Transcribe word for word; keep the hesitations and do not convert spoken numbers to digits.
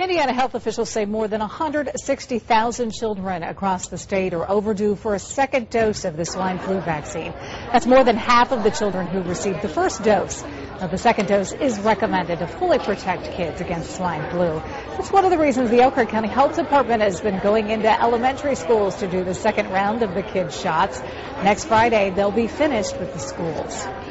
Indiana health officials say more than one hundred sixty thousand children across the state are overdue for a second dose of the swine flu vaccine. That's more than half of the children who received the first dose. Now, the second dose is recommended to fully protect kids against swine flu. That's one of the reasons the Elkhart County Health Department has been going into elementary schools to do the second round of the kids' shots. Next Friday, they'll be finished with the schools.